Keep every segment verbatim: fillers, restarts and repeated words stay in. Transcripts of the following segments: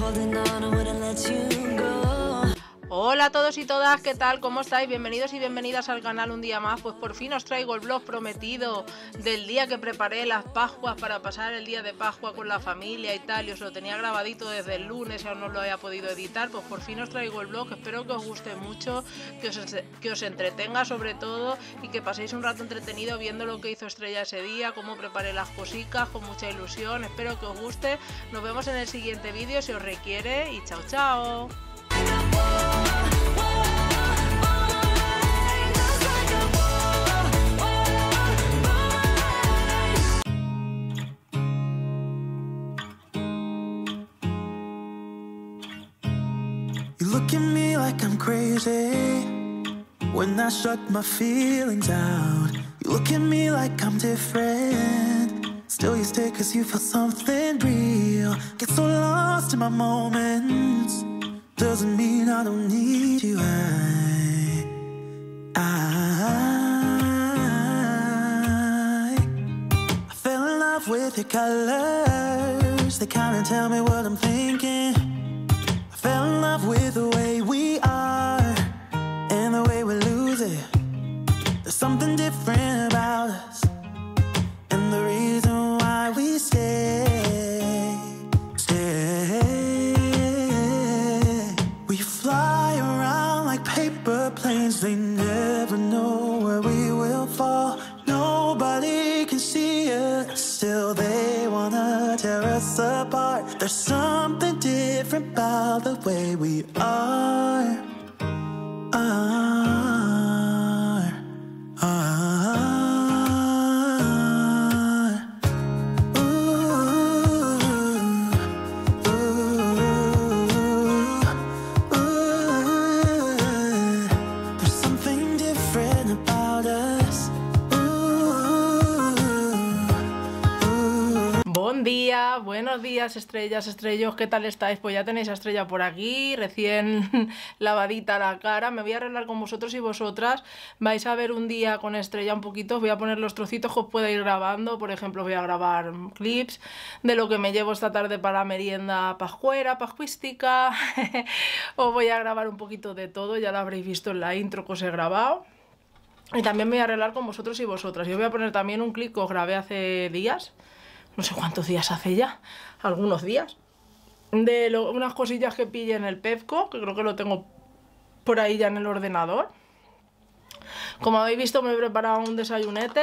Hola a todos y todas, ¿qué tal? ¿Cómo estáis? Bienvenidos y bienvenidas al canal un día más. Pues por fin os traigo el vlog prometido del día que preparé las Pascuas para pasar el día de Pascua con la familia y tal. Y os lo tenía grabadito desde el lunes y aún no lo había podido editar. Pues por fin os traigo el vlog, espero que os guste mucho, que os, que os entretenga sobre todo y que paséis un rato entretenido viendo lo que hizo Estrella ese día, cómo preparé las cositas con mucha ilusión. Espero que os guste. Nos vemos en el siguiente vídeo si os requiere y chao chao. You look at me like I'm crazy when I shut my feelings out. You look at me like I'm different, still you stay cause you feel something real. Get so lost in my moments, doesn't mean I don't need you. I, I, I fell in love with your colors, they kinda tell me what I'm thinking. I fell in love with the way we are and the way we lose it. There's something different about us and the reason why we stay, stay. We fly around like paper planes, they never know where we will fall. Nobody can see us, still they wanna tear us apart. There's something different about the way we are, are, are. Ooh, ooh, ooh. There's something different about us. Buen día, buenos días estrellas, estrellos, ¿qué tal estáis? Pues ya tenéis a Estrella por aquí, recién lavadita la cara. Me voy a arreglar con vosotros y vosotras. Vais a ver un día con Estrella un poquito, os voy a poner los trocitos que os pueda ir grabando. Por ejemplo, voy a grabar clips de lo que me llevo esta tarde para la merienda pascuera, pascuística. Os voy a grabar un poquito de todo, ya lo habréis visto en la intro que os he grabado. Y también me voy a arreglar con vosotros y vosotras. Yo voy a poner también un clip que os grabé hace días. No sé cuántos días hace ya, algunos días, de lo, unas cosillas que pillé en el Pepco, que creo que lo tengo por ahí ya en el ordenador. Como habéis visto, me he preparado un desayunete,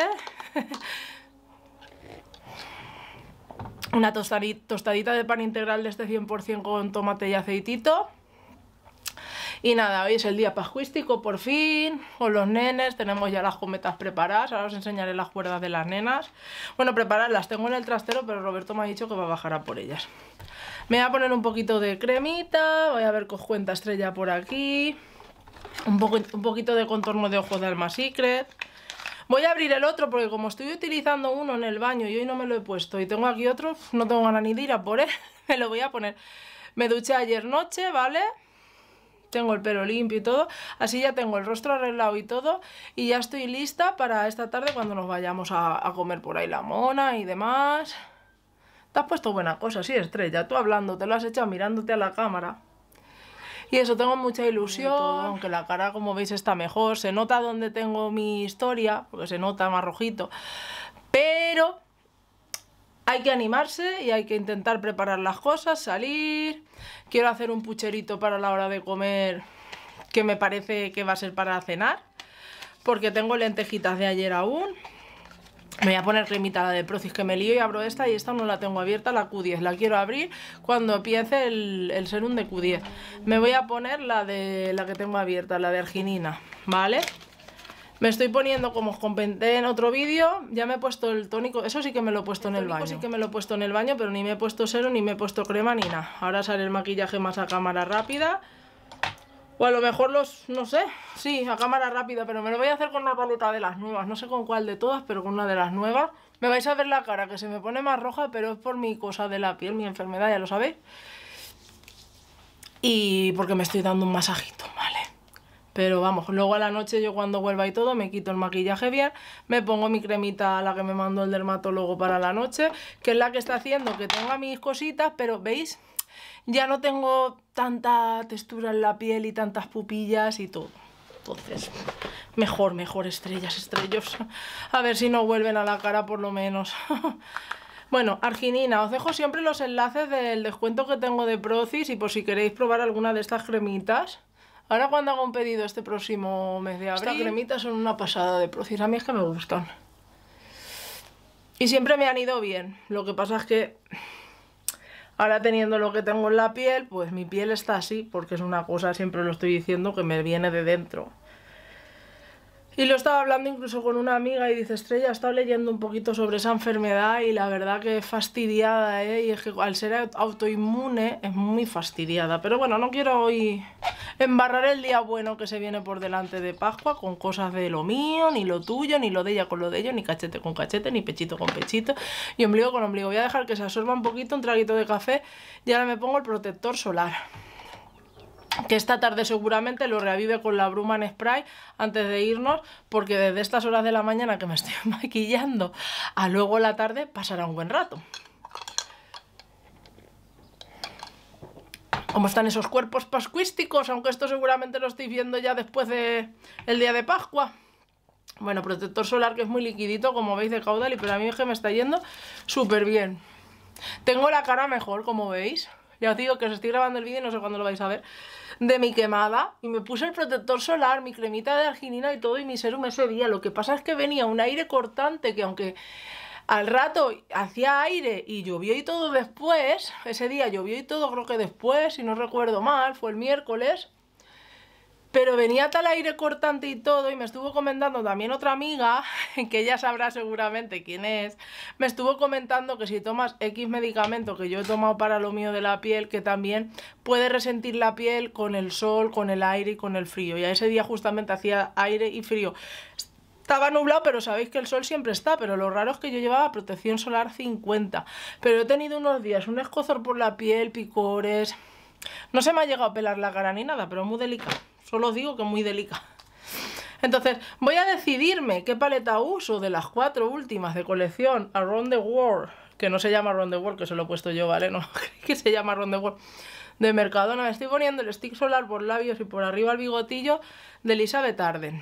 una tostadita, tostadita de pan integral de este cien por cien con tomate y aceitito. Y nada, hoy es el día pascuístico por fin, con los nenes, tenemos ya las cometas preparadas, ahora os enseñaré las cuerdas de las nenas. Bueno, prepararlas, tengo en el trastero, pero Roberto me ha dicho que va a bajar a por ellas. Me voy a poner un poquito de cremita, voy a ver qué os cuenta Estrella por aquí. Un, poco, un poquito de contorno de ojos de Alma Secret. Voy a abrir el otro porque como estoy utilizando uno en el baño y hoy no me lo he puesto y tengo aquí otro, no tengo ganas ni de ir a por él, me lo voy a poner. Me duché ayer noche, ¿vale? Tengo el pelo limpio y todo, así ya tengo el rostro arreglado y todo y ya estoy lista para esta tarde cuando nos vayamos a, a comer por ahí la mona y demás. Te has puesto buena cosa, sí, Estrella, tú hablando, te lo has echado mirándote a la cámara. Y eso, tengo mucha ilusión, todo, aunque la cara como veis está mejor, se nota donde tengo mi historia, porque se nota más rojito, pero hay que animarse y hay que intentar preparar las cosas, salir. Quiero hacer un pucherito para la hora de comer, que me parece que va a ser para cenar, porque tengo lentejitas de ayer aún. Me voy a poner cremita la de Procis, que me lío y abro esta, y esta no la tengo abierta, la Q diez. La quiero abrir cuando empiece el, el serum de Q diez. Me voy a poner la de la que tengo abierta, la de arginina, ¿vale? Me estoy poniendo, como os comenté en otro vídeo, ya me he puesto el tónico, eso sí que me lo he puesto en el baño. Sí que me lo he puesto en el baño, pero ni me he puesto serum, ni me he puesto crema, ni nada. Ahora sale el maquillaje más a cámara rápida. O a lo mejor los, no sé, sí, a cámara rápida, pero me lo voy a hacer con una paleta de las nuevas. No sé con cuál de todas, pero con una de las nuevas. Me vais a ver la cara, que se me pone más roja, pero es por mi cosa de la piel, mi enfermedad, ya lo sabéis. Y porque me estoy dando un masajito, ¿vale? Pero vamos, luego a la noche yo cuando vuelva y todo me quito el maquillaje bien, me pongo mi cremita, la que me mandó el dermatólogo para la noche, que es la que está haciendo que tenga mis cositas, pero ¿veis? ya no tengo tanta textura en la piel y tantas pupillas y todo. Entonces, mejor, mejor, estrellas, estrellos. A ver si no vuelven a la cara por lo menos. Bueno, arginina, os dejo siempre los enlaces del descuento que tengo de Procis y por si queréis probar alguna de estas cremitas. Ahora cuando hago un pedido este próximo mes de abril, estas cremitas son una pasada de Procis, a mí es que me gustan. Y siempre me han ido bien, lo que pasa es que ahora teniendo lo que tengo en la piel, pues mi piel está así, porque es una cosa, siempre lo estoy diciendo, que me viene de dentro. Y lo estaba hablando incluso con una amiga y dice, Estrella, he estado leyendo un poquito sobre esa enfermedad y la verdad que es fastidiada, ¿eh? Y es que al ser autoinmune es muy fastidiada. Pero bueno, no quiero hoy embarrar el día bueno que se viene por delante de Pascua con cosas de lo mío, ni lo tuyo, ni lo de ella con lo de ellos, ni cachete con cachete, ni pechito con pechito, y ombligo con ombligo. Voy a dejar que se absorba un poquito, un traguito de café y ahora me pongo el protector solar, que esta tarde seguramente lo reavive con la bruma en spray antes de irnos, porque desde estas horas de la mañana que me estoy maquillando a luego la tarde pasará un buen rato. ¿Cómo están esos cuerpos pascuísticos? Aunque esto seguramente lo estáis viendo ya después del día de Pascua. Bueno, protector solar que es muy liquidito, como veis, de caudal, y pero a mí es que me está yendo súper bien. Tengo la cara mejor, como veis. Ya os digo que os estoy grabando el vídeo y no sé cuándo lo vais a ver, de mi quemada, y me puse el protector solar, mi cremita de arginina y todo, y mi serum ese día. Lo que pasa es que venía un aire cortante que aunque al rato hacía aire y llovió y todo después, ese día llovió y todo, creo que después, si no recuerdo mal, fue el miércoles, pero venía tal aire cortante y todo, y me estuvo comentando también otra amiga, que ella sabrá seguramente quién es, me estuvo comentando que si tomas X medicamento que yo he tomado para lo mío de la piel, que también puede resentir la piel con el sol, con el aire y con el frío. Y a ese día justamente hacía aire y frío. Estaba nublado, pero sabéis que el sol siempre está, pero lo raro es que yo llevaba protección solar cincuenta. Pero he tenido unos días un escozor por la piel, picores. No se me ha llegado a pelar la cara ni nada, pero muy delicado. Solo os digo que muy delicada. Entonces, voy a decidirme qué paleta uso de las cuatro últimas de colección Around the World, que no se llama Around the World, que se lo he puesto yo, ¿vale? No, que se llama Around the World, de Mercadona. Me estoy poniendo el stick solar por labios y por arriba el bigotillo de Elizabeth Arden.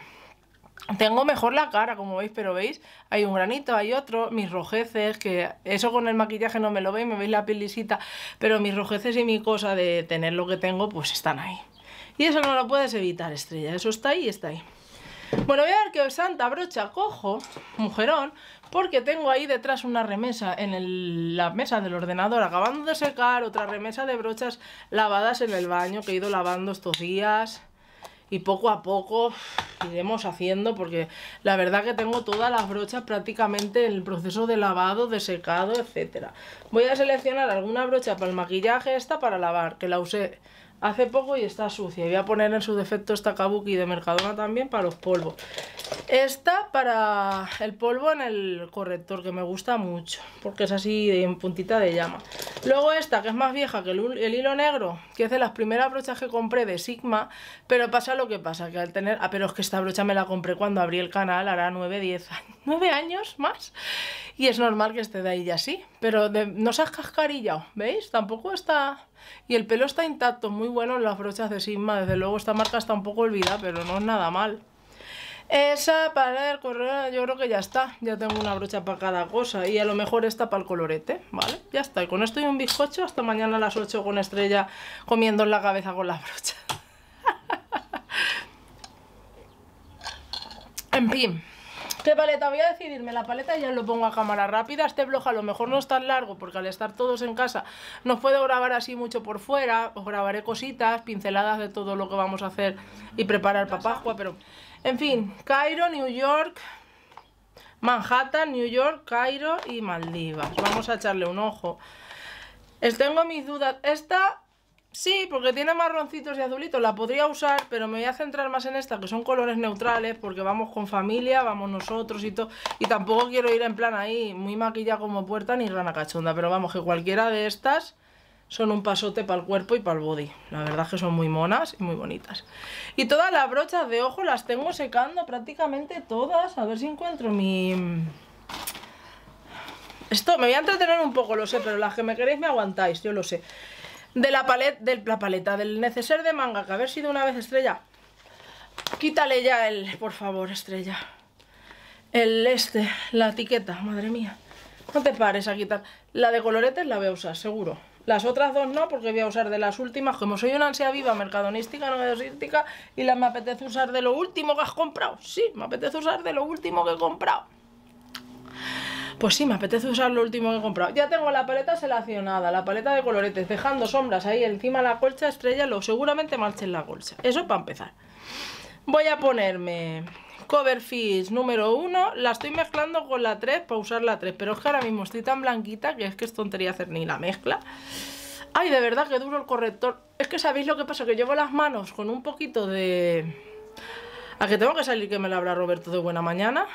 Tengo mejor la cara, como veis, pero veis, hay un granito, hay otro, mis rojeces, que eso con el maquillaje no me lo veis, me veis la piel lisita, pero mis rojeces y mi cosa de tener lo que tengo, pues están ahí. Y eso no lo puedes evitar, Estrella, eso está ahí y está ahí. Bueno, voy a ver qué santa brocha cojo, mujerón, porque tengo ahí detrás una remesa en el, la mesa del ordenador, acabando de secar, otra remesa de brochas lavadas en el baño, que he ido lavando estos días. Y poco a poco iremos haciendo, porque la verdad que tengo todas las brochas prácticamente en el proceso de lavado, de secado, etcétera. Voy a seleccionar alguna brocha para el maquillaje, esta para lavar, que la usé hace poco y está sucia. Y voy a poner en su defecto esta Kabuki de Mercadona también para los polvos. Esta para el polvo en el corrector, que me gusta mucho, porque es así en puntita de llama. Luego esta, que es más vieja que el, el hilo negro, que es de las primeras brochas que compré de Sigma, pero pasa lo que pasa, que al tener... Ah, pero es que esta brocha me la compré cuando abrí el canal, hará nueve, diez años, nueve años más, y es normal que esté de ahí ya así, pero de, no se ha cascarillado, ¿veis? Tampoco está... Y el pelo está intacto, muy bueno en las brochas de Sigma, desde luego esta marca está un poco olvidada, pero no es nada mal. Esa para el correo, yo creo que ya está, ya tengo una brocha para cada cosa, y a lo mejor esta para el colorete, ¿vale? Ya está, y con esto y un bizcocho hasta mañana a las ocho con Estrella comiendo en la cabeza con la brocha. En fin, ¿qué paleta? Voy a decidirme la paleta y ya lo pongo a cámara rápida. Este vlog a lo mejor no es tan largo porque al estar todos en casa no puedo grabar así mucho por fuera. Os grabaré cositas, pinceladas de todo lo que vamos a hacer y preparar para Pascua, pero... En fin, Cairo, New York, Manhattan, New York, Cairo y Maldivas. Vamos a echarle un ojo. Tengo mis dudas. Esta... Sí, porque tiene marroncitos y azulitos, la podría usar, pero me voy a centrar más en esta, que son colores neutrales, porque vamos con familia, vamos nosotros y todo, y tampoco quiero ir en plan ahí muy maquillada como puerta ni rana cachonda, pero vamos, que cualquiera de estas son un pasote para el cuerpo y para el body. La verdad es que son muy monas y muy bonitas. Y todas las brochas de ojo las tengo secando, prácticamente todas, a ver si encuentro mi... Esto me voy a entretener un poco, lo sé, pero las que me queréis me aguantáis, yo lo sé. de la paleta, de la paleta, del neceser de manga, que haber sido una vez, Estrella. Quítale ya el, por favor, Estrella. El este, la etiqueta, madre mía. No te pares a quitar. La de coloretes la voy a usar, seguro. Las otras dos no, porque voy a usar de las últimas. Como soy una ansia viva mercadonística, no medosística, y las me apetece usar de lo último que has comprado. Sí, me apetece usar de lo último que he comprado. Pues sí, me apetece usar lo último que he comprado. Ya tengo la paleta seleccionada, la paleta de coloretes, dejando sombras ahí encima de la colcha, Estrella, lo seguramente marche en la colcha. Eso para empezar. Voy a ponerme Cover Fish número uno, la estoy mezclando con la tres para usar la tres, pero es que ahora mismo estoy tan blanquita que es que es tontería hacer ni la mezcla. Ay, de verdad que duro el corrector. Es que sabéis lo que pasa, que llevo las manos con un poquito de... ¿A que tengo que salir que me la habrá Roberto de buena mañana?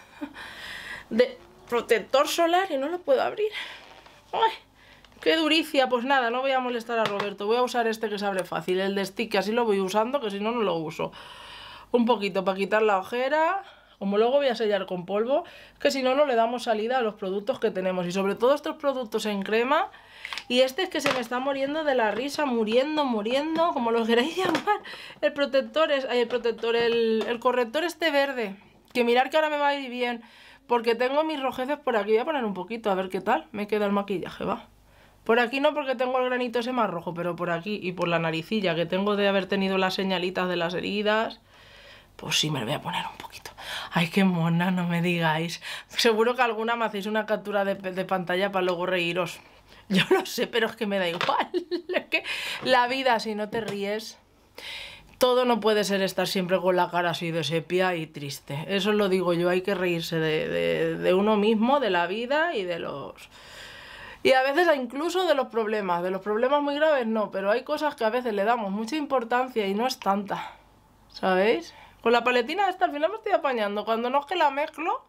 De protector solar y no lo puedo abrir. Ay, qué duricia. Pues nada, no voy a molestar a Roberto, voy a usar este que se abre fácil, el de stick, así lo voy usando, que si no, no lo uso. Un poquito para quitar la ojera, como luego voy a sellar con polvo, que si no, no le damos salida a los productos que tenemos. Y sobre todo estos productos en crema. Y este es que se me está muriendo de la risa, muriendo, muriendo, como lo queráis llamar. El protector, es, el protector, el, el corrector este verde. Que mirar que ahora me va a ir bien, porque tengo mis rojeces por aquí. Voy a poner un poquito, a ver qué tal me queda el maquillaje, va. Por aquí no, porque tengo el granito ese más rojo, pero por aquí y por la naricilla, que tengo de haber tenido las señalitas de las heridas. Pues sí, me lo voy a poner un poquito. Ay, qué mona, no me digáis. Seguro que alguna me hacéis una captura de, de pantalla para luego reíros. Yo lo sé, pero es que me da igual. Es que la vida, si no te ríes, todo no puede ser estar siempre con la cara así de sepia y triste. Eso lo digo yo, hay que reírse de, de, de uno mismo, de la vida y de los... Y a veces incluso de los problemas. De los problemas muy graves no, pero hay cosas que a veces le damos mucha importancia y no es tanta. ¿Sabéis? Con la paletina esta al final me estoy apañando. Cuando no es que la mezclo...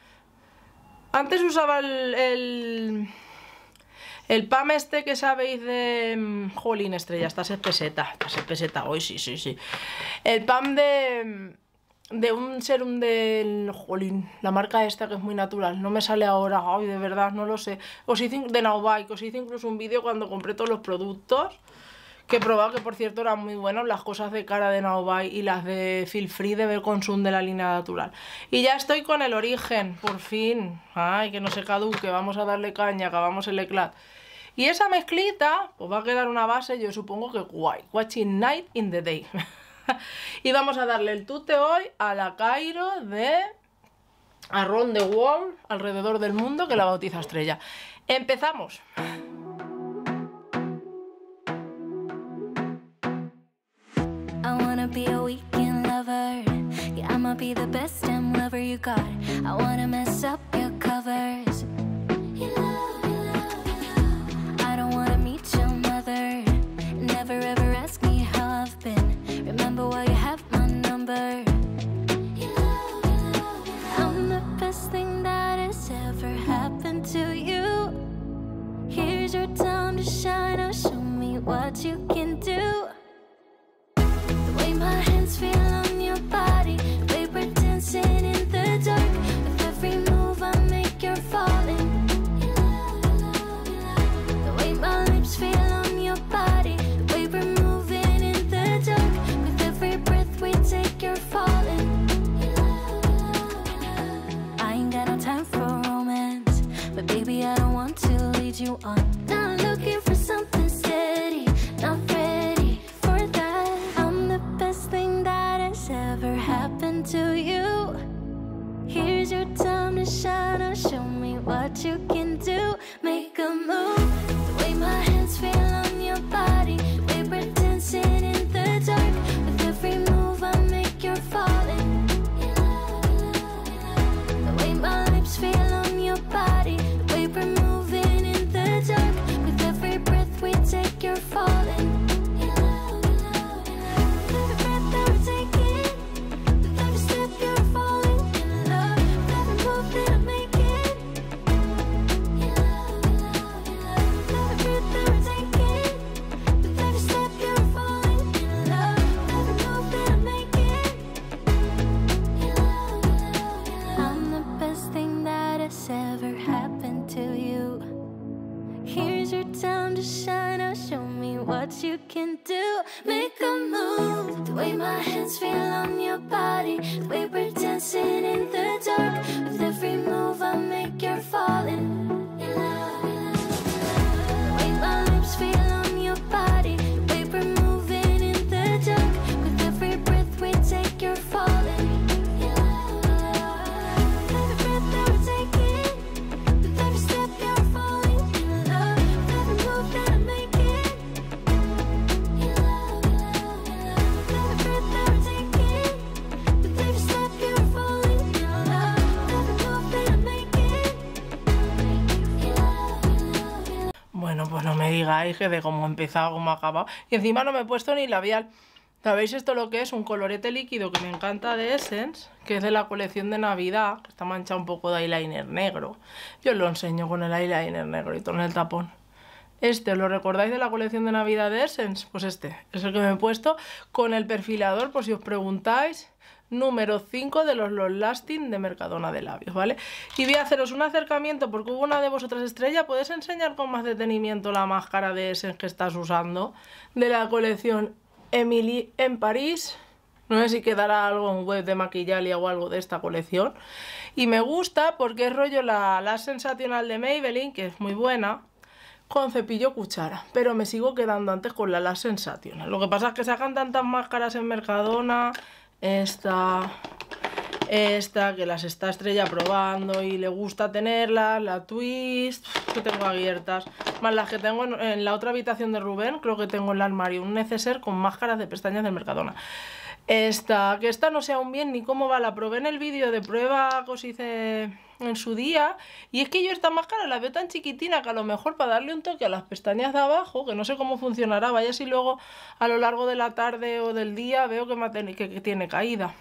Antes usaba el... El, el P A M este que sabéis de... Jolín, Estrella, esta es peseta. Esta es peseta hoy, sí, sí, sí. El P A M de... De un serum del... Jolín, la marca esta que es muy natural. No me sale ahora, ay, de verdad, no lo sé. Os hice de Naubay, que os hice incluso un vídeo cuando compré todos los productos. Que he probado, que por cierto eran muy buenos, las cosas de cara de Naubay y las de Feel Free de Belconsum de la línea natural. Y ya estoy con el origen, por fin. Ay, que no se caduque, vamos a darle caña, acabamos el eclat. Y esa mezclita, pues va a quedar una base, yo supongo que guay. Watching Night in the Day. Y vamos a darle el tute hoy a la Cairo de Around the World, alrededor del mundo, que la bautiza Estrella. Empezamos. Be a weekend lover. Yeah, I'ma be the best damn lover you got. I wanna mess up your covers. You love, you love, you love. I don't wanna meet your mother. Never ever ask me how I've been. Remember why you have my number. You love, you love, you love. I'm the best thing that has ever happened to you. Here's your time to shine. Now show me what you can do. My hands feel on your body, the way we're dancing in the dark. With every move I make, you're falling. You love, you love, you love. The way my lips feel on your body, the way we're moving in the dark. With every breath we take, you're falling. You love, you love, you love. I ain't got no time for romance, but baby I don't want to lead you on. Not looking for something steady, not ready for that. Thing that has ever happened to you. Here's your time to shine. Now show me what you can do. Make a move. The way my hands feel on your body, the way we're dancing in the dark. With every move I make, you're falling. You love, you love, you love. The way my lips feel on your body, the way we're moving in the dark. With every breath we take, you're falling. best you can do. Make a move. The way my hands feel on your body, the way we're dancing in the dark. With every move I make, you're falling in love. The way my lips feel on your body, the way we're moving in the dark. With every breath we take, you're falling in love. Every breath that we're taking, with every step you're falling in love. With every move that I'm making, in love, in love, in love. With every breath that we're taking, with every step you're falling in love. With every move that I'm making, in love, in love, in love. Bueno, pues no me digáis que de cómo he empezado, cómo he acabado. Y encima no me he puesto ni labial. ¿Sabéis esto lo que es? Un colorete líquido que me encanta de Essence, que es de la colección de Navidad, que está manchado un poco de eyeliner negro. Yo os lo enseño con el eyeliner negro y todo en el tapón. Este, ¿lo recordáis de la colección de Navidad de Essence? Pues este es el que me he puesto con el perfilador, por si os preguntáis, número cinco de los Long Lasting de Mercadona de labios, ¿vale? Y voy a haceros un acercamiento porque hubo una de vosotras, Estrella, ¿puedes enseñar con más detenimiento la máscara de Essence que estás usando? De la colección Emily en París. No sé si quedará algo en web de Maquillalia o algo de esta colección. Y me gusta porque es rollo la, la sensacional de Maybelline, que es muy buena, con cepillo cuchara. Pero me sigo quedando antes con la Lash Sensational. Lo que pasa es que sacan tantas máscaras en Mercadona. Esta, esta, que las está Estrella probando y le gusta tenerlas. La Twist, que tengo abiertas. Más las que tengo en, en la otra habitación de Rubén. Creo que tengo en el armario un neceser con máscaras de pestañas del Mercadona. Esta, que esta no sé aún bien ni cómo va, la probé en el vídeo de prueba que os hice en su día. Y es que yo esta máscara la veo tan chiquitina que a lo mejor para darle un toque a las pestañas de abajo, que no sé cómo funcionará, vaya si luego a lo largo de la tarde o del día veo que, me que, que tiene caída.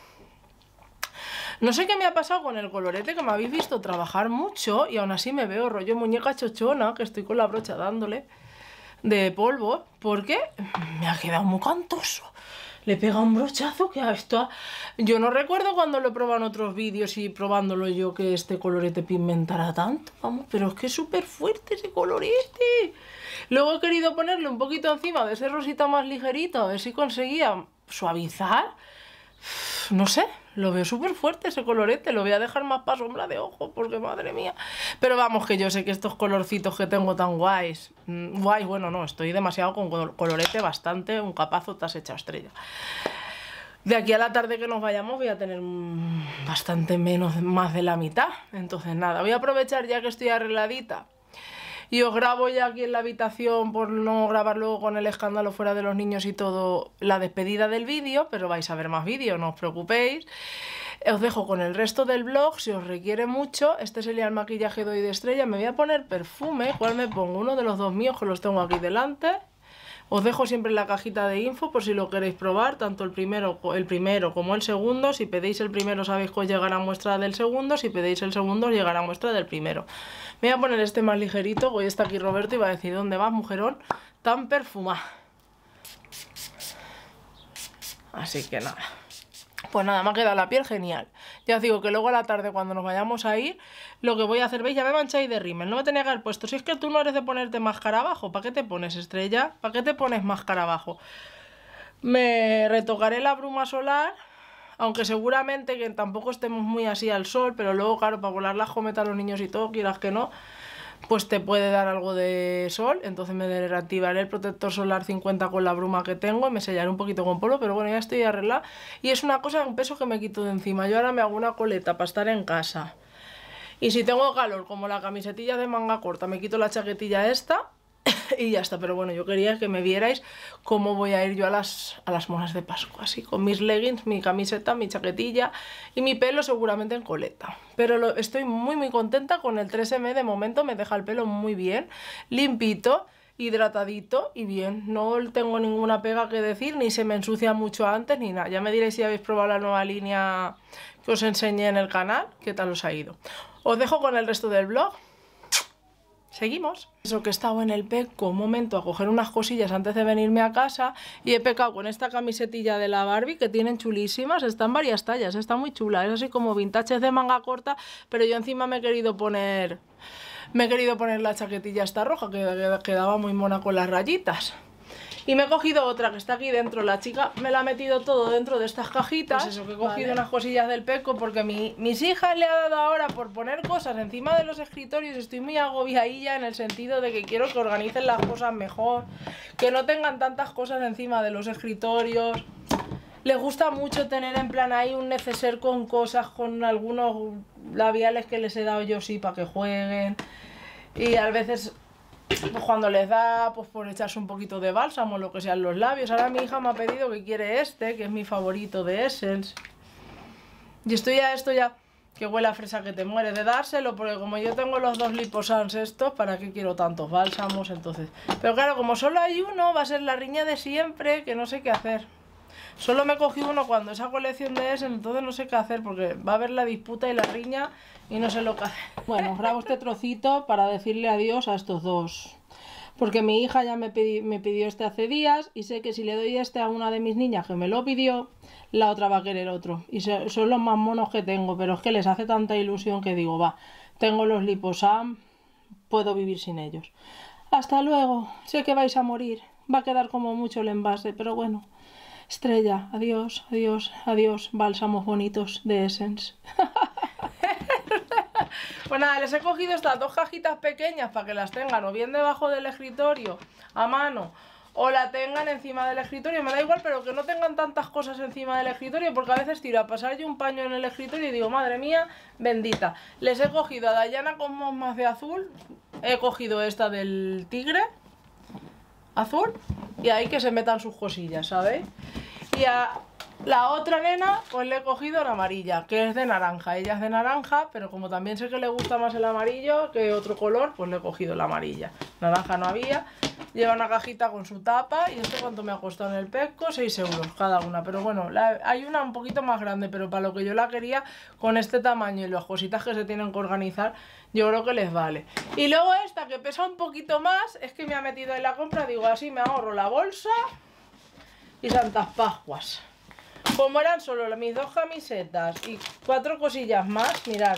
No sé qué me ha pasado con el colorete, que me habéis visto trabajar mucho y aún así me veo rollo muñeca chochona, que estoy con la brocha dándole de polvo, porque me ha quedado muy cantoso. Le pega un brochazo que a esto... Yo no recuerdo cuando lo he probado en otros vídeos y probándolo yo que este colorete pigmentara tanto. Vamos, pero es que es súper fuerte ese colorete. Luego he querido ponerle un poquito encima de ese rosita más ligerito, a ver si conseguía suavizar. No sé, lo veo súper fuerte ese colorete. Lo voy a dejar más para sombra de ojo, porque madre mía. Pero vamos, que yo sé que estos colorcitos que tengo tan guays... Mmm, guays, bueno, no, estoy demasiado con colorete bastante. Un capazo te has echado, Estrella. De aquí a la tarde que nos vayamos voy a tener bastante menos, más de la mitad. Entonces nada, voy a aprovechar ya que estoy arregladita. Y os grabo ya aquí en la habitación por no grabar luego con el escándalo fuera de los niños y todo la despedida del vídeo, pero vais a ver más vídeos, no os preocupéis. Os dejo con el resto del vlog, si os requiere mucho. Este sería el maquillaje de hoy de Estrella. Me voy a poner perfume, ¿cuál me pongo? Uno de los dos míos que los tengo aquí delante. Os dejo siempre en la cajita de info por si lo queréis probar, tanto el primero, el primero como el segundo. Si pedís el primero sabéis que os llegará muestra del segundo, si pedís el segundo os llegará muestra del primero. Me voy a poner este más ligerito, hoy está aquí Roberto y va a decir, ¿dónde vas, mujerón? Tan perfumado. Así que nada. Pues nada, me ha quedado la piel genial. Ya os digo que luego a la tarde cuando nos vayamos a ir, lo que voy a hacer, veis, ya me mancháis de rímel. No me tenía que haber puesto. Si es que tú no eres de ponerte máscara abajo, ¿para qué te pones, Estrella? ¿Para qué te pones máscara abajo? Me retocaré la bruma solar, aunque seguramente que tampoco estemos muy así al sol, pero luego, claro, para volar las cometas a los niños y todo, quieras que no, pues te puede dar algo de sol. Entonces me reactivaré el protector solar cincuenta con la bruma que tengo y me sellaré un poquito con polvo, pero bueno, ya estoy arreglada. Y es una cosa, un peso que me quito de encima. Yo ahora me hago una coleta para estar en casa. Y si tengo calor, como la camisetilla de manga corta, me quito la chaquetilla esta y ya está. Pero bueno, yo quería que me vierais cómo voy a ir yo a las, a las monas de Pascua, así, con mis leggings, mi camiseta, mi chaquetilla y mi pelo seguramente en coleta. Pero lo, estoy muy muy contenta con el tres eme, de momento me deja el pelo muy bien, limpito, hidratadito y bien. No tengo ninguna pega que decir, ni se me ensucia mucho antes ni nada. Ya me diréis si habéis probado la nueva línea que os enseñé en el canal, qué tal os ha ido. Os dejo con el resto del vlog. Seguimos. Eso que he estado en el Pecco un momento a coger unas cosillas antes de venirme a casa y he pecado con esta camisetilla de la Barbie que tienen chulísimas, están varias tallas, está muy chula, es así como vintage, es de manga corta, pero yo encima me he querido poner me he querido poner la chaquetilla esta roja que quedaba muy mona con las rayitas. Y me he cogido otra que está aquí dentro. La chica me la ha metido todo dentro de estas cajitas. Pues eso, que he cogido Vale. unas cosillas del Pecco porque mi, mis hijas le ha dado ahora por poner cosas encima de los escritorios. Estoy muy agobiadilla en el sentido de que quiero que organicen las cosas mejor, que no tengan tantas cosas encima de los escritorios. Les gusta mucho tener en plan ahí un neceser con cosas, con algunos labiales que les he dado yo sí para que jueguen. Y a veces, pues cuando les da, pues por echarse un poquito de bálsamo, lo que sea en los labios. Ahora mi hija me ha pedido que quiere este, que es mi favorito de Essence. Y estoy a esto ya, que huele a fresa que te muere de dárselo, porque como yo tengo los dos liposans estos, ¿para qué quiero tantos bálsamos? Entonces, pero claro, como solo hay uno, va a ser la riña de siempre, que no sé qué hacer. Solo me cogí uno cuando esa colección de ese, entonces no sé qué hacer, porque va a haber la disputa y la riña y no sé lo que hacer. Bueno, grabo este trocito para decirle adiós a estos dos. Porque mi hija ya me, pidi, me pidió este hace días y sé que si le doy este a una de mis niñas que me lo pidió, la otra va a querer otro. Y so, son los más monos que tengo, pero es que les hace tanta ilusión que digo, va, tengo los Liposam, puedo vivir sin ellos. Hasta luego, sé que vais a morir, va a quedar como mucho el envase, pero bueno. Estrella, adiós, adiós, adiós, bálsamos bonitos de Essence. Pues nada, les he cogido estas dos cajitas pequeñas para que las tengan o bien debajo del escritorio, a mano, o la tengan encima del escritorio. Me da igual, pero que no tengan tantas cosas encima del escritorio, porque a veces tiro a pasar yo un paño en el escritorio y digo, madre mía, bendita. Les he cogido a Dayana con más de azul, he cogido esta del tigre azul, y ahí que se metan sus cosillas, ¿sabéis? Y a la otra nena, pues le he cogido la amarilla, que es de naranja. Ella es de naranja, pero como también sé que le gusta más el amarillo que otro color, pues le he cogido la amarilla. Naranja no había. Lleva una cajita con su tapa, y esto cuánto me ha costado en el Pecco, seis euros cada una. Pero bueno, la, hay una un poquito más grande, pero para lo que yo la quería, con este tamaño y las cositas que se tienen que organizar, yo creo que les vale. Y luego esta, que pesa un poquito más, es que me ha metido en la compra, digo, así me ahorro la bolsa y Santas Pascuas. Como eran solo mis dos camisetas y cuatro cosillas más, mirad,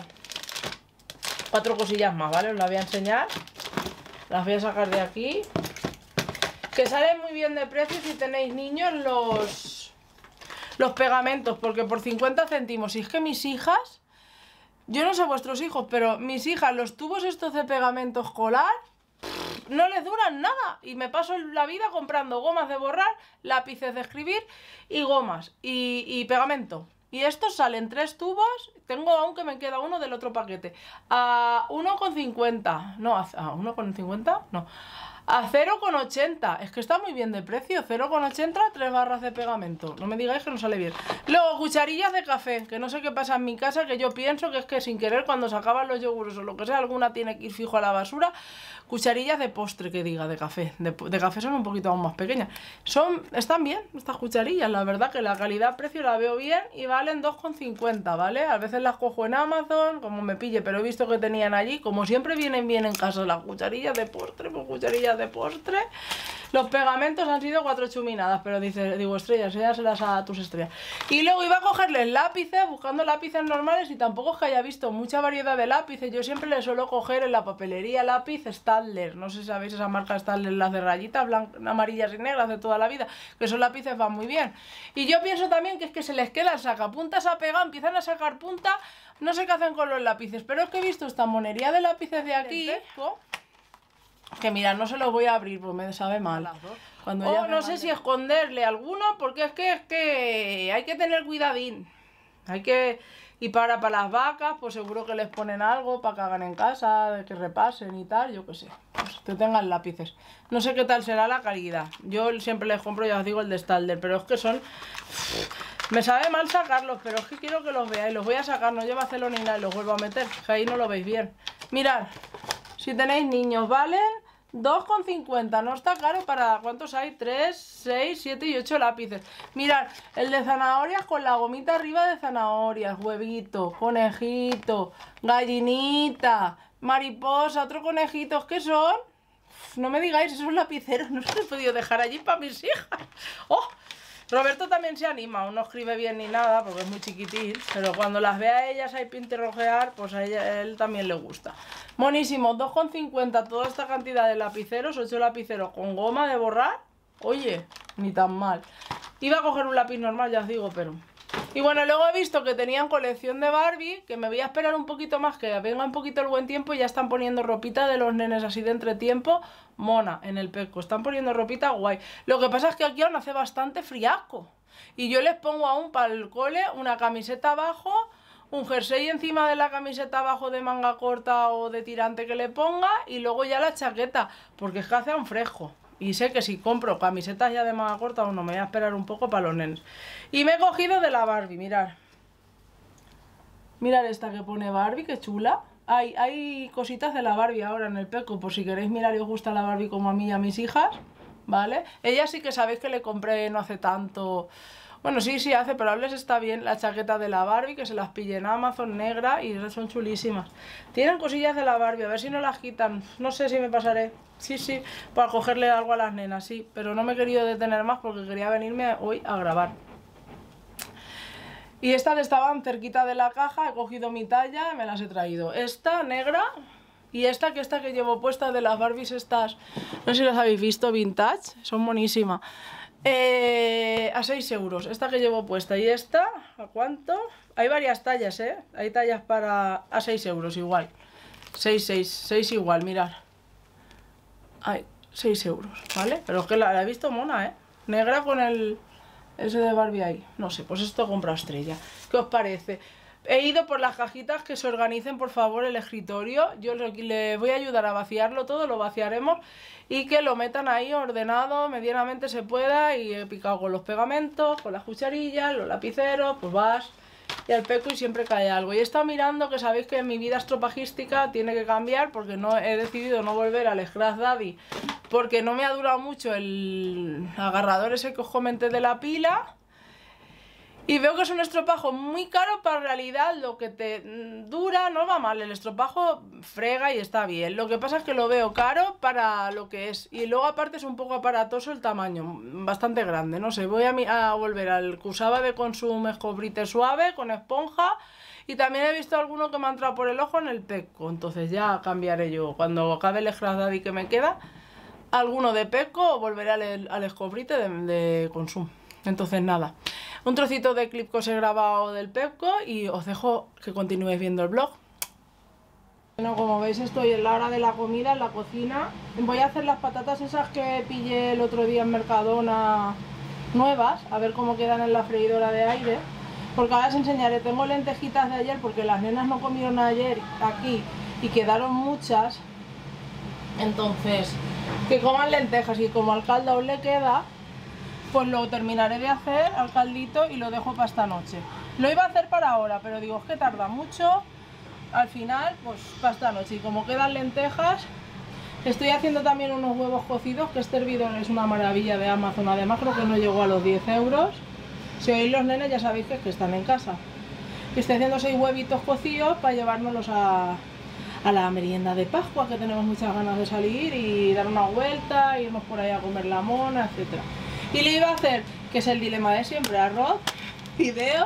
cuatro cosillas más, ¿vale? Os las voy a enseñar, las voy a sacar de aquí, que salen muy bien de precio si tenéis niños los, los pegamentos, porque por cincuenta céntimos, y es que mis hijas, yo no sé vuestros hijos, pero mis hijas, los tubos estos de pegamento escolar, no les duran nada, y me paso la vida comprando gomas de borrar, lápices de escribir y gomas y, y pegamento. Y estos salen tres tubos, tengo aún que me queda uno del otro paquete, a uno con cincuenta, no, a uno con cincuenta, no, a cero con ochenta, es que está muy bien de precio, cero con ochenta, tres barras de pegamento, no me digáis que no sale bien. Luego, cucharillas de café, que no sé qué pasa en mi casa, que yo pienso que es que sin querer cuando se acaban los yogures o lo que sea, alguna tiene que ir fijo a la basura. Cucharillas de postre, que diga, de café, de, de café son un poquito aún más pequeñas. Son, están bien estas cucharillas, la verdad que la calidad-precio la veo bien y valen dos con cincuenta, ¿vale? A veces las cojo en Amazon, como me pille, pero he visto que tenían allí, como siempre vienen bien en casa las cucharillas de postre, pues cucharillas de postre. Los pegamentos han sido cuatro chuminadas, pero dice, digo, estrellas, enséñaselas a tus estrellas. Y luego iba a cogerles lápices, buscando lápices normales, y tampoco es que haya visto mucha variedad de lápices. Yo siempre les suelo coger en la papelería lápiz Staedtler, no sé si sabéis esa marca Staedtler, las de rayitas blancas, amarillas y negras de toda la vida, que esos lápices van muy bien. Y yo pienso también que es que se les queda el sacapuntas a pegar, empiezan a sacar punta, no sé qué hacen con los lápices, pero es que he visto esta monería de lápices de aquí, que mira, no se los voy a abrir porque me sabe mal. Cuando o no sé si esconderle alguno, porque es que, es que hay que tener cuidadín. Hay que... Y para, para las vacas, pues seguro que les ponen algo para que hagan en casa, que repasen y tal, yo qué sé. Pues que tengan lápices. No sé qué tal será la calidad. Yo siempre les compro, ya os digo, el de Staedtler, pero es que son... Me sabe mal sacarlos, pero es que quiero que los veáis. Los voy a sacar, no lleva celo ni nada, y los vuelvo a meter, que ahí no lo veis bien. Mirad, si tenéis niños, valen dos con cincuenta, no está caro para... ¿Cuántos hay? tres, seis, siete y ocho lápices. Mirad, el de zanahorias con la gomita arriba de zanahorias, huevito, conejito, gallinita, mariposa, otro conejito. ¿Qué son? Uf, no me digáis, esos lapiceros no se los he podido dejar allí para mis hijas. ¡Oh! Roberto también se anima, aún no escribe bien ni nada porque es muy chiquitín, pero cuando las ve a ellas ahí pintarrojear, pues a, ella, a él también le gusta. Monísimo, dos con cincuenta toda esta cantidad de lapiceros, ocho lapiceros con goma de borrar, Oye, ni tan mal. Iba a coger un lápiz normal, ya os digo, pero... Y bueno, luego he visto que tenían colección de Barbie, que me voy a esperar un poquito más, que venga un poquito el buen tiempo, y ya están poniendo ropita de los nenes así de entretiempo, mona, en el Pepco. Están poniendo ropita guay. Lo que pasa es que aquí aún hace bastante friaco. Y yo les pongo aún para el cole una camiseta abajo, un jersey encima de la camiseta abajo de manga corta o de tirante que le ponga, y luego ya la chaqueta, porque es que hace un fresco. Y sé que si compro camisetas ya de manga corta, bueno, me voy a esperar un poco para los nenes. Y me he cogido de la Barbie, mirad. Mirad esta que pone Barbie, qué chula. Hay, hay cositas de la Barbie ahora en el Pepco, por si queréis mirar y os gusta la Barbie como a mí y a mis hijas, ¿vale? Ella sí que sabéis que le compré no hace tanto... Bueno, sí, sí hace, pero les está bien la chaqueta de la Barbie, que se las pillé en Amazon, negra, y son chulísimas. Tienen cosillas de la Barbie, a ver si no las quitan. No sé si me pasaré. Sí, sí, para cogerle algo a las nenas, sí. Pero no me he querido detener más porque quería venirme hoy a grabar. Y estas estaban cerquita de la caja, he cogido mi talla y me las he traído. Esta negra y esta que esta que llevo puesta de las Barbies estas, no sé si las habéis visto, vintage, son monísimas. Eh, a seis euros, esta que llevo puesta. Y esta, ¿a cuánto? Hay varias tallas, ¿eh? Hay tallas para... a seis euros igual. seis, seis, seis igual, mirad. Hay seis euros, ¿vale? Pero es que la, la he visto mona, ¿eh? Negra con el... ese de Barbie ahí. No sé, pues esto compra estrella. ¿Qué os parece? He ido por las cajitas, que se organicen por favor el escritorio. Yo le, le voy a ayudar a vaciarlo todo, lo vaciaremos. Y que lo metan ahí ordenado, medianamente se pueda. Y he picado con los pegamentos, con las cucharillas, los lapiceros, pues vas y al Pepco y siempre cae algo. Y he estado mirando, que sabéis que mi vida estropajística tiene que cambiar, porque no he decidido no volver al Scratch Daddy, porque no me ha durado mucho el agarrador ese que os comenté de la pila. Y veo que es un estropajo muy caro para en realidad lo que te dura, no va mal, el estropajo frega y está bien. Lo que pasa es que lo veo caro para lo que es. Y luego aparte es un poco aparatoso el tamaño, bastante grande, no sé. Voy a, a volver al que usaba de Consum Escobrite suave, con esponja. Y también he visto alguno que me ha entrado por el ojo en el Pepco, entonces ya cambiaré yo. Cuando acabe el Scratch Daddy que me queda, alguno de Pepco o volveré al, al Escobrite de, de Consum. Entonces nada, un trocito de clip que os he grabado del Pepco y os dejo que continuéis viendo el vlog. Bueno, como veis estoy en la hora de la comida en la cocina. Voy a hacer las patatas esas que pillé el otro día en Mercadona nuevas, a ver cómo quedan en la freidora de aire. Porque ahora os enseñaré, tengo lentejitas de ayer porque las nenas no comieron ayer aquí y quedaron muchas. Entonces, que coman lentejas y como al caldo aún le queda, pues lo terminaré de hacer al caldito y lo dejo para esta noche. Lo iba a hacer para ahora, pero digo, es que tarda mucho. Al final, pues para esta noche. Y como quedan lentejas, estoy haciendo también unos huevos cocidos, que este hervidor es una maravilla de Amazon. Además creo que no llegó a los diez euros. Si oís los nenes ya sabéis que, es que están en casa. Y estoy haciendo seis huevitos cocidos para llevárnoslos a, a la merienda de Pascua, que tenemos muchas ganas de salir y dar una vuelta, irnos por ahí a comer la mona, etcétera. Y le iba a hacer, que es el dilema de siempre, arroz, fideos,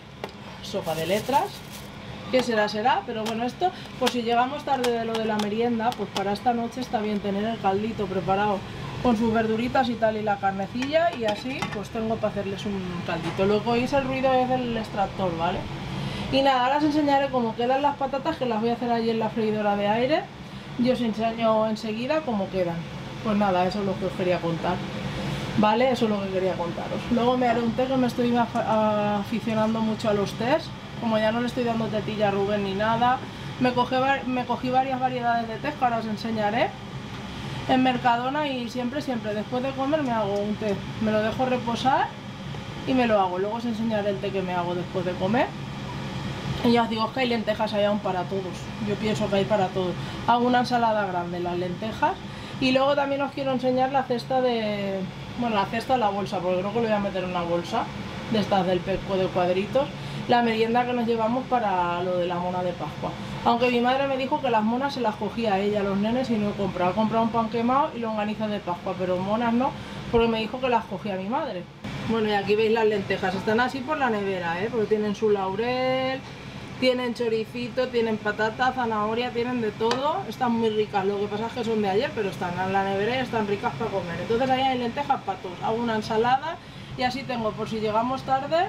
sopa de letras, que será, será, pero bueno, esto, pues si llegamos tarde de lo de la merienda, pues para esta noche está bien tener el caldito preparado con sus verduritas y tal y la carnecilla, y así pues tengo para hacerles un caldito. Lo que oís el ruido es del extractor, ¿vale? Y nada, ahora os enseñaré cómo quedan las patatas, que las voy a hacer allí en la freidora de aire, y os enseño enseguida cómo quedan. Pues nada, eso es lo que os quería contar. Vale, eso es lo que quería contaros. Luego me haré un té, que me estoy aficionando mucho a los tés. Como ya no le estoy dando tetilla a Rubén ni nada, me cogí, me cogí varias variedades de tés que ahora os enseñaré en Mercadona, y siempre, siempre después de comer me hago un té. Me lo dejo reposar y me lo hago. Luego os enseñaré el té que me hago después de comer. Y ya os digo, es que hay lentejas ahí aún para todos. Yo pienso que hay para todos. Hago una ensalada grande, las lentejas. Y luego también os quiero enseñar la cesta de... Bueno, la cesta, la bolsa, porque creo que lo voy a meter en una bolsa de estas del Pepco de cuadritos. La merienda que nos llevamos para lo de la mona de Pascua. Aunque mi madre me dijo que las monas se las cogía a ella, los nenes, y no he comprado. He comprado un pan quemado y longaniza de Pascua, pero monas no, porque me dijo que las cogía mi madre. Bueno, y aquí veis las lentejas. Están así por la nevera, ¿eh? Porque tienen su laurel, Tienen choricito, tienen patata, zanahoria, tienen de todo. Están muy ricas, lo que pasa es que son de ayer, pero están en la nevera y están ricas para comer. Entonces ahí hay lentejas para todos. Hago una ensalada y así tengo, por si llegamos tarde,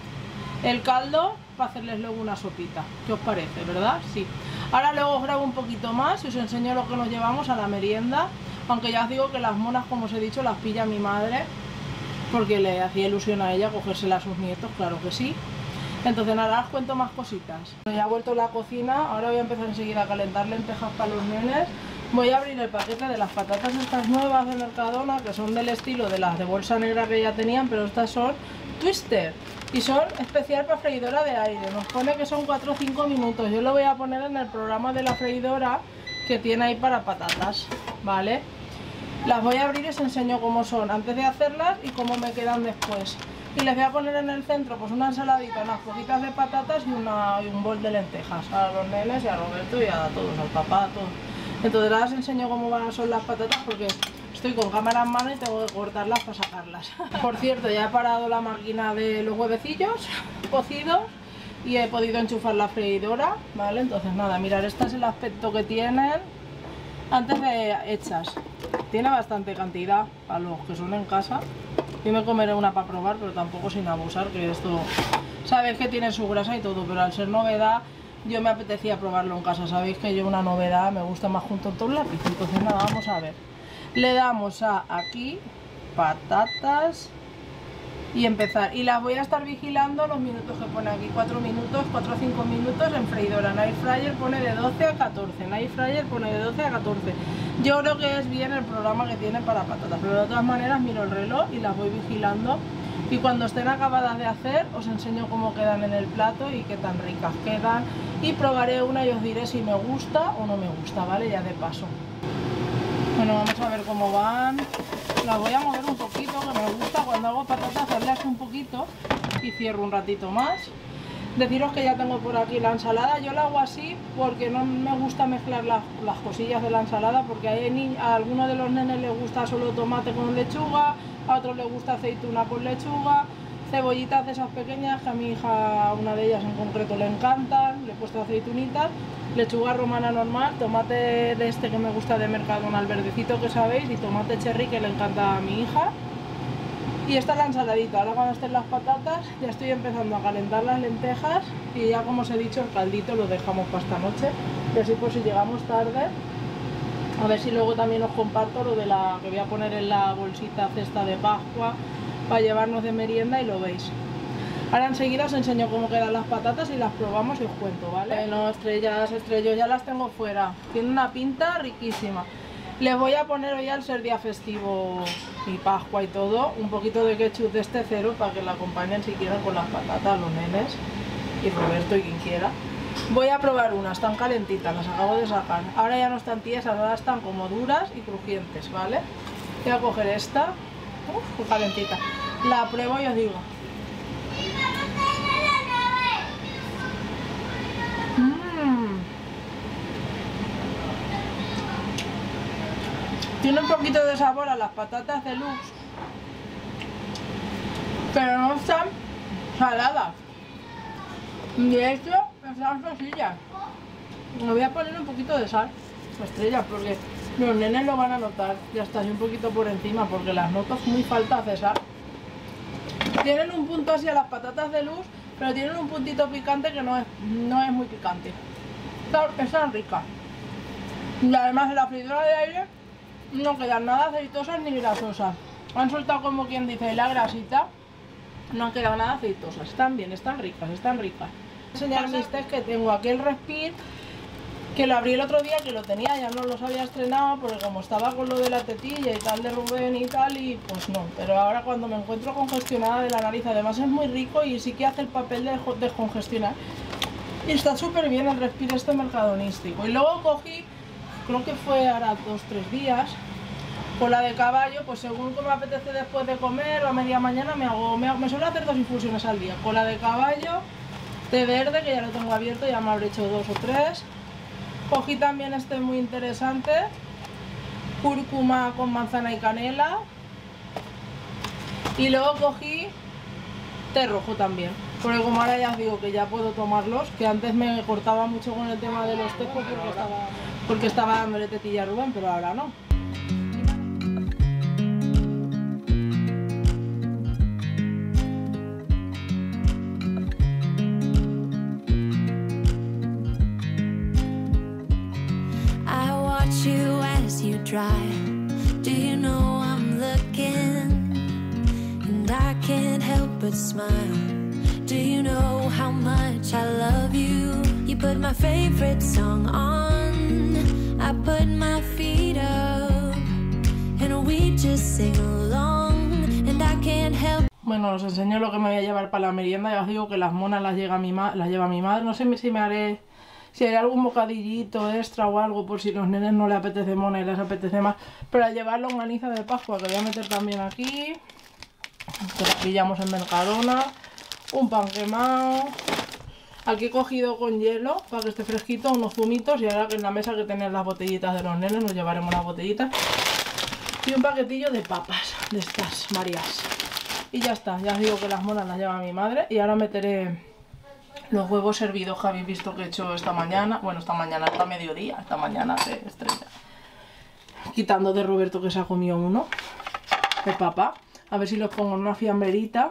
el caldo para hacerles luego una sopita. ¿Qué os parece, verdad? Sí. Ahora luego os grabo un poquito más y os enseño lo que nos llevamos a la merienda. Aunque ya os digo que las monas, como os he dicho, las pilla mi madre, porque le hacía ilusión a ella cogérselas a sus nietos, claro que sí. Entonces nada, os cuento más cositas. Ya ha vuelto la cocina, ahora voy a empezar enseguida a calentar lentejas para los nenes. Voy a abrir el paquete de las patatas estas nuevas de Mercadona, que son del estilo de las de bolsa negra que ya tenían, pero estas son Twister. Y son especial para freidora de aire. Nos pone que son cuatro o cinco minutos. Yo lo voy a poner en el programa de la freidora que tiene ahí para patatas, ¿vale? Las voy a abrir y os enseño cómo son antes de hacerlas y cómo me quedan después. Y les voy a poner en el centro pues una ensaladita, unas poquitas de patatas y, una, y un bol de lentejas a los nenes y a Roberto y a todos, al papá, a todos. Entonces ahora os enseño cómo van a ser las patatas porque estoy con cámara en mano y tengo que cortarlas para sacarlas. Por cierto, ya he parado la máquina de los huevecillos cocidos y he podido enchufar la freidora, ¿vale? Entonces nada, mirar, este es el aspecto que tienen antes de hechas. Tiene bastante cantidad a los que son en casa. Yo me comeré una para probar, pero tampoco sin abusar, que esto... Sabéis que tiene su grasa y todo, pero al ser novedad, yo me apetecía probarlo en casa. Sabéis que yo una novedad me gusta más junto todo el lápiz. Entonces nada, vamos a ver. Le damos a aquí, patatas y empezar. Y las voy a estar vigilando los minutos que pone aquí, cuatro minutos, cuatro o cinco minutos en freidora. En air fryer pone de doce a catorce, en air fryer pone de doce a catorce. Yo creo que es bien el programa que tiene para patatas, pero de todas maneras miro el reloj y las voy vigilando. Y cuando estén acabadas de hacer os enseño cómo quedan en el plato y qué tan ricas quedan. Y probaré una y os diré si me gusta o no me gusta, ¿vale? Ya de paso. Bueno, vamos a ver cómo van. Las voy a mover un poquito, que me gusta cuando hago patatas hacerlas un poquito y cierro un ratito más. Deciros que ya tengo por aquí la ensalada. Yo la hago así porque no me gusta mezclar las, las cosillas de la ensalada, porque a, a algunos de los nenes les gusta solo tomate con lechuga, a otros les gusta aceituna con lechuga, cebollitas de esas pequeñas que a mi hija, una de ellas en concreto, le encantan, le he puesto aceitunitas, lechuga romana normal, tomate de este que me gusta de Mercadona, el verdecito que sabéis, y tomate cherry que le encanta a mi hija. Y esta es la ensaladita. Ahora cuando estén las patatas ya estoy empezando a calentar las lentejas y ya, como os he dicho, el caldito lo dejamos para esta noche, y así por si llegamos tarde. A ver si luego también os comparto lo de la que voy a poner en la bolsita cesta de Pascua para llevarnos de merienda y lo veis. Ahora enseguida os enseño cómo quedan las patatas y las probamos y os cuento, ¿vale? Bueno, estrellas, estrellas, ya las tengo fuera. Tiene una pinta riquísima. Les voy a poner hoy, al ser día festivo y Pascua y todo, un poquito de ketchup de este cero para que la acompañen si quieren con las patatas, los nenes y Roberto y quien quiera. Voy a probar unas, están calentitas, las acabo de sacar. Ahora ya no están tiesas, ahora están como duras y crujientes, ¿vale? Voy a coger esta, uf, calentita. La pruebo y os digo. Mmm. Tiene un poquito de sabor a las patatas de Lux, pero no están saladas. De hecho, están sosillas. Me voy a poner un poquito de sal, estrellas, porque los nenes lo van a notar. Ya está, así un poquito por encima, porque las noto muy faltas de sal. Tienen un punto así a las patatas de Lux, pero tienen un puntito picante que no es, no es muy picante. Están, están ricas. Y además en la freidora de aire no quedan nada aceitosas ni grasosas. Han soltado, como quien dice, la grasita. No han quedado nada aceitosas. Están bien, están ricas, están ricas. Voy a enseñar mis test que tengo. Aquí el Respir, que lo abrí el otro día, que lo tenía, ya no los había estrenado, porque como estaba con lo de la tetilla y tal de Rubén y tal, y pues no. Pero ahora cuando me encuentro congestionada de la nariz, además es muy rico y sí que hace el papel de descongestionar. Y está súper bien el Respir este mercadonístico. Y luego cogí, creo que fue ahora dos tres días, con la de caballo, pues según como me apetece después de comer o a media mañana me hago, me, me suelo hacer dos infusiones al día. Con la de caballo, té verde, que ya lo tengo abierto, ya me habré hecho dos o tres. Cogí también este muy interesante, cúrcuma con manzana y canela. Y luego cogí té rojo también, Porque como ahora ya os digo que ya puedo tomarlos, que antes me cortaba mucho con el tema de los tejos porque estaba, porque estaba dándole tetilla a Rubén, pero ahora no. I watch you as you drive. Do you know I'm looking? And I can't help but smile. Do you know how much I love you? You put my favorite song on. I put my feet up. And we just sing along. And I can't help. Bueno, os enseño lo que me voy a llevar para la merienda. Ya os digo que las monas las, llega mi ma las lleva mi madre. No sé si me haré... Si hay algún bocadillito extra o algo por si los nenes no les apetece mona y les apetece más. Pero al llevar longaniza de Pascua, que voy a meter también aquí. Que la pillamos en Mercadona. Un pan quemado. Aquí he cogido con hielo para que esté fresquito unos zumitos. Y ahora que en la mesa que tenéis las botellitas de los nenes, nos llevaremos las botellitas. Y un paquetillo de papas de estas Marías. Y ya está, ya os digo que las monas las lleva mi madre. Y ahora meteré los huevos hervidos que habéis visto que he hecho esta mañana. Bueno, esta mañana, esta mediodía, esta mañana se estrella. Quitando de Roberto que se ha comido uno. El papá. A ver si los pongo en una fiambrerita.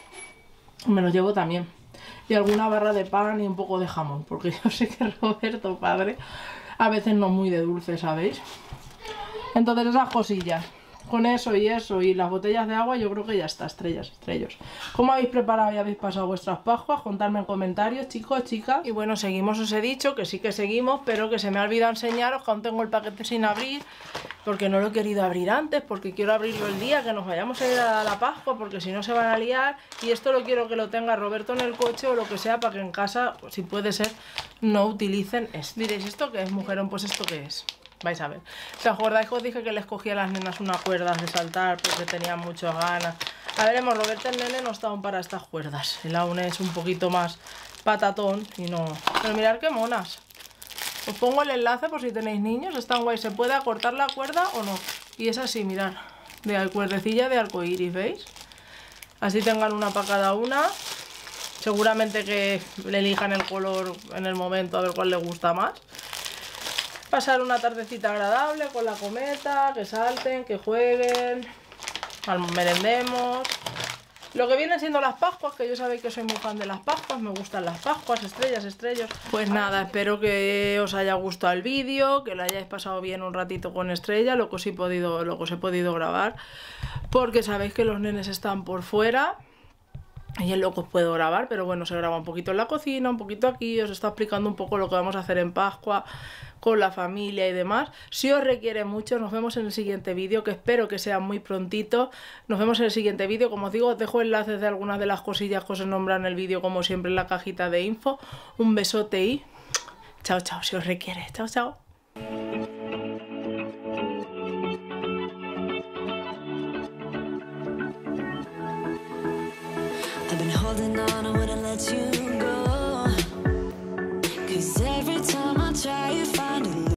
Me los llevo también. Y alguna barra de pan y un poco de jamón. Porque yo sé que Roberto, padre, a veces no es muy de dulce, ¿sabéis? Entonces esas cosillas. Con eso y eso y las botellas de agua yo creo que ya está, estrellas, estrellos. ¿Cómo habéis preparado y habéis pasado vuestras Pascuas? Contadme en comentarios, chicos, chicas. Y bueno, seguimos, os he dicho que sí que seguimos, pero que se me ha olvidado enseñaros que aún tengo el paquete sin abrir. Porque no lo he querido abrir antes, porque quiero abrirlo el día que nos vayamos a ir a la Pascua, porque si no se van a liar. Y esto lo quiero que lo tenga Roberto en el coche o lo que sea, para que en casa, si puede ser, no utilicen esto. Diréis, ¿esto qué es, mujerón? Pues ¿esto qué es? Vais a ver. ¿Os acordáis que os dije que les cogía a las nenas unas cuerdas de saltar porque tenían muchas ganas? A veremos, Roberto el nene no está aún para estas cuerdas. El aún es un poquito más patatón y no... Pero mirad qué monas. Os pongo el enlace por si tenéis niños. Están guay. ¿Se puede acortar la cuerda o no? Y es así, mirad. De cuerdecilla de arcoiris, ¿veis? Así tengan una para cada una. Seguramente que le elijan el color en el momento a ver cuál les gusta más. Pasar una tardecita agradable con la cometa, que salten, que jueguen, merendemos. Lo que vienen siendo las Pascuas, que yo sabéis que soy muy fan de las Pascuas, me gustan las Pascuas, estrellas, estrellos. Pues nada, espero que os haya gustado el vídeo, que lo hayáis pasado bien un ratito con Estrella, lo que os he podido, lo que os he podido grabar, porque sabéis que los nenes están por fuera. Y es lo que os puedo grabar, pero bueno, se graba un poquito en la cocina, un poquito aquí, os está explicando un poco lo que vamos a hacer en Pascua con la familia y demás. Si os requiere mucho, nos vemos en el siguiente vídeo, que espero que sea muy prontito. Nos vemos en el siguiente vídeo, como os digo, os dejo enlaces de algunas de las cosillas que os he nombrado en el vídeo, como siempre en la cajita de info. Un besote y chao, chao, si os requiere. Chao, chao. I've been holding on, I wouldn't let you go.